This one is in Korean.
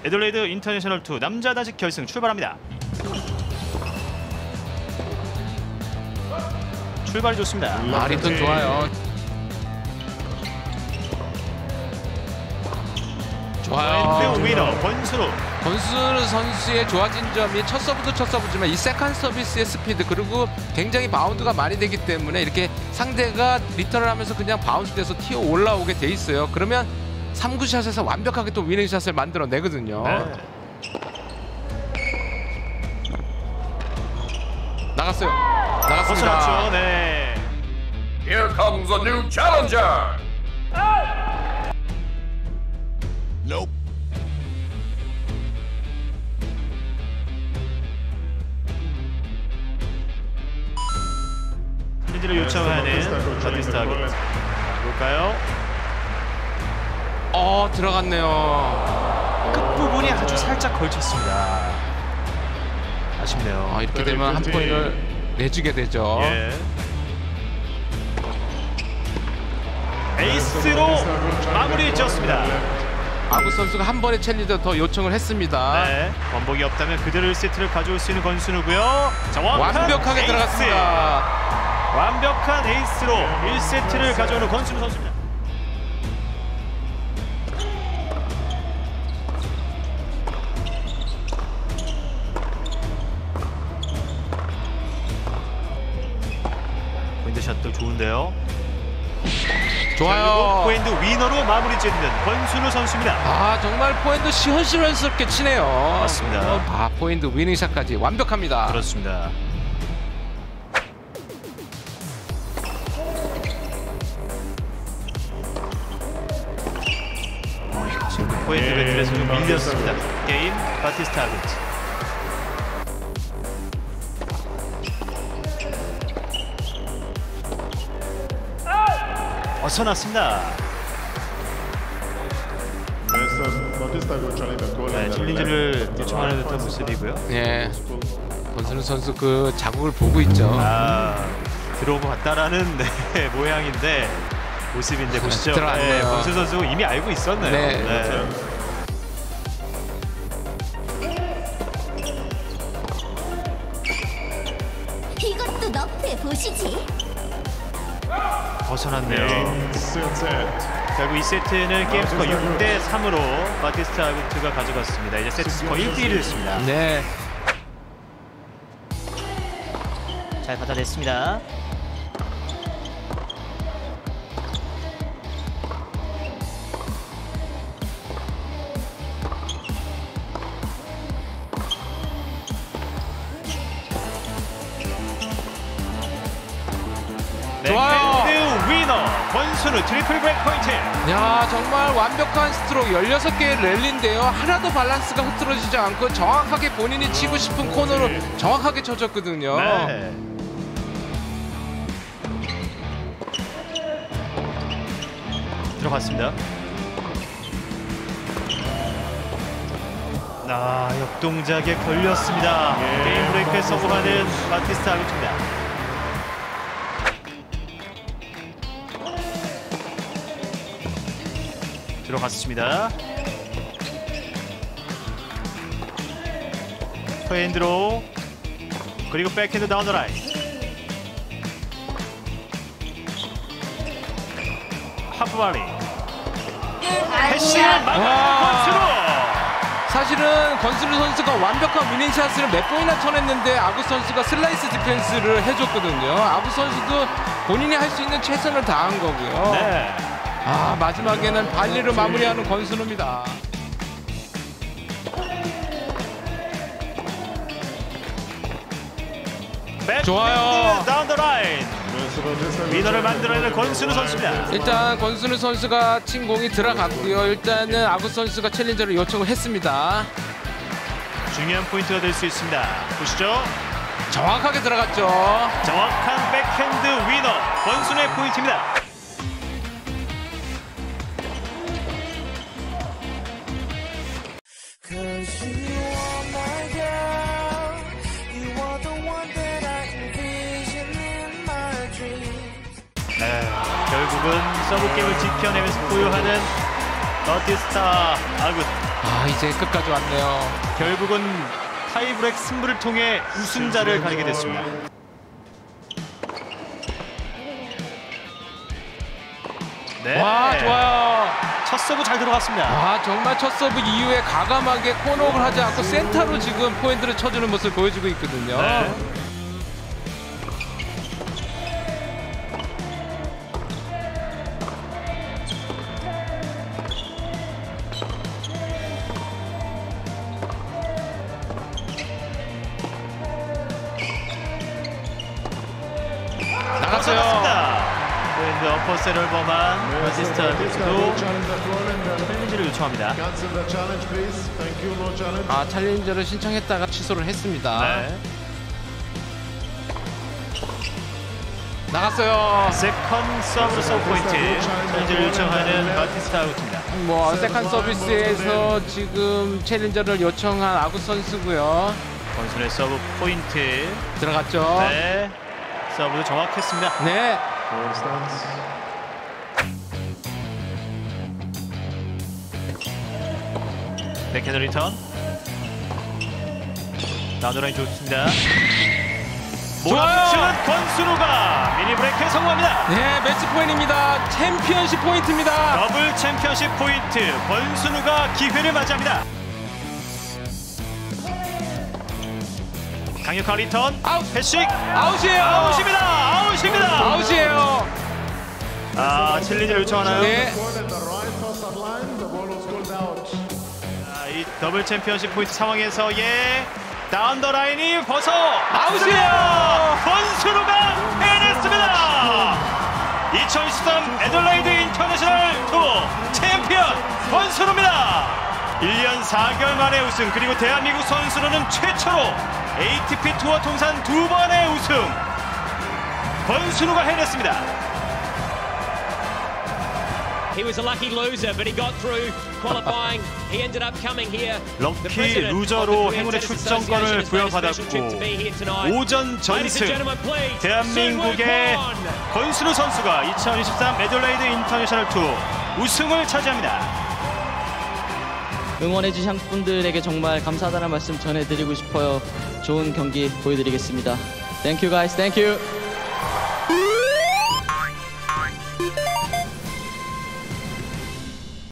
애들레이드 인터내셔널 2 남자 단식 결승 출발합니다. 출발이 좋습니다. 리턴 좋아요. 좋아요. 위너 권순우. 권순우 선수의 좋아진 점이 첫 서브도 첫 서브지만 이 세컨드 서비스의 스피드, 그리고 굉장히 바운드가 많이 되기 때문에 이렇게 상대가 리턴을 하면서 그냥 바운스돼서 튀어 올라오게 돼 있어요. 그러면 3구샷에서 완벽하게 또 위닝샷을 만들어내거든요. 네. 나갔어요. 나갔습니다. 벗어났죠. 네. Here comes a new challenger. Nope. 챌린지를 요청하는 바티스타 아구트. 볼까요? 들어갔네요. 끝부분이 아주 살짝 걸쳤습니다. 아쉽네요. 이렇게 되면 한 포인트를 내주게 되죠. 예. 에이스로 마무리 지었습니다. 아구 선수가 한 번의 챌린저 더 요청을 했습니다. 네. 번복이 없다면 그대로 1세트를 가져올 수 있는 권순우고요. 완벽하게 에이스. 들어갔습니다. 완벽한 에이스로 1세트를 가져오는 권순우 선수입니다. 포인트샷도 좋은데요. 좋아요. 포핸드 위너로 마무리 짓는 권순우 선수입니다. 정말 포핸드 시원시원스럽게 치네요. 맞습니다. 포핸드 위닝샷까지 완벽합니다. 그렇습니다. 지금 포핸드 배틀에서 좀 밀렸습니다. 게임 바티스타 아구트. 벗어났습니다. 네, 챌린지를 요청하는 듯한 모습이고요. 예. 권순우 선수 그 자국을 보고 있죠. 들어오고 갔다라는 네, 모양인데 모습인데 보시죠. 들어왔네요. 권순우 선수 이미 알고 있었네요. 네. 이것도 너프해 보시지. 벗어났네요. 결국 2세트는 게임 스코어 6대 3으로 바티스타 아구트가 가져갔습니다. 이제 세트 스코어 1대1이 됐습니다. 네. 잘 받아냈습니다. 좋아요. 백핸드 위너 권순우 트리플 브레이크 포인트. 정말 완벽한 스트로크 16개의 랠리인데요. 하나도 밸런스가 흐트러지지 않고 정확하게 본인이 치고 싶은 코너로 정확하게 쳐줬거든요. 네. 들어갔습니다. 역동작에 걸렸습니다. 게임 브레이크에 성공하는 바티스타 아구트입니다. 들어갔습니다. 포핸드로 그리고 백핸드 다운 더 라인. 하프바리. 패시를 막아낸 권순우. 사실은 권순우 선수가 완벽한 위닝샷을 몇 번이나 쳐냈는데 아구 선수가 슬라이스 디펜스를 해줬거든요. 아구 선수도 본인이 할 수 있는 최선을 다한 거고요. 네. 마지막에는 발리로 마무리하는 권순우입니다. 좋아요. 다운 더 라인. 위너를 만들어내는 권순우 선수입니다. 일단 권순우 선수가 친 공이 들어갔고요. 일단은 아구 선수가 챌린저를 요청을 했습니다. 중요한 포인트가 될 수 있습니다. 보시죠. 정확하게 들어갔죠. 정확한 백핸드 위너 권순우의 포인트입니다. 결국은 서브 게임을 지켜내면서 보유하는 바티스타 아구트. 아, 이제 끝까지 왔네요. 결국은 타이브렉 승부를 통해 우승자를 가리게 됐습니다. 네. 와, 좋아요. 첫 서브 잘 들어갔습니다. 아, 정말 첫 서브 이후에 과감하게 코너를 하지 않고 센터로 지금 포인트를 쳐주는 모습을 보여주고 있거든요. 네. 나갔어요. 포핸드 어퍼셋을 범한 바티스타 아구트도 챌린지를 요청합니다. 아, 챌린저를 신청했다가 취소를 했습니다. 네. 나갔어요. 세컨 서브로 서브 포인트 챌린지를 요청하는 바티스타 아구트입니다. 뭐 세컨 서비스에서 지금 챌린저를 요청한 아구 선수고요. 권순의 서브 포인트 들어갔죠. 네. 서브도 정확했습니다. 네. 백핸드 리턴. 나노라인 좋습니다. 몰아붙이는 권순우가 미니 브레이크에 성공합니다. 네, 매치 포인트입니다. 챔피언십 포인트입니다. 더블 챔피언십 포인트. 권순우가 기회를 맞이합니다. 강력한 리턴. 아웃. 패식. 아웃이에요. 아웃입니다. 아웃입니다. 아웃이에요. 아, 챌린지를 요청하나요? 네. 자, 이 더블 챔피언십 포인트 상황에서 다운 더 라인이 벗어 아웃이에요. 권순우가 해냈습니다. 2013 애들레이드 인터내셔널 투어 챔피언 권순우입니다. 1년 4개월 만에 우승, 그리고 대한민국 선수로는 최초로 ATP 투어 통산 2번의 우승 권순우가 해냈습니다. He was a lucky loser, but he got through qualifying. He ended up coming here. 럭키 루저로 행운의 출전권을 부여받았고 오전 전승 대한민국의 권순우 선수가 2023 애들레이드 인터내셔널 투어 우승을 차지합니다. 응원해주신 분들에게 정말 감사하다는 말씀 전해드리고 싶어요. 좋은 경기 보여드리겠습니다. Thank you guys. Thank you.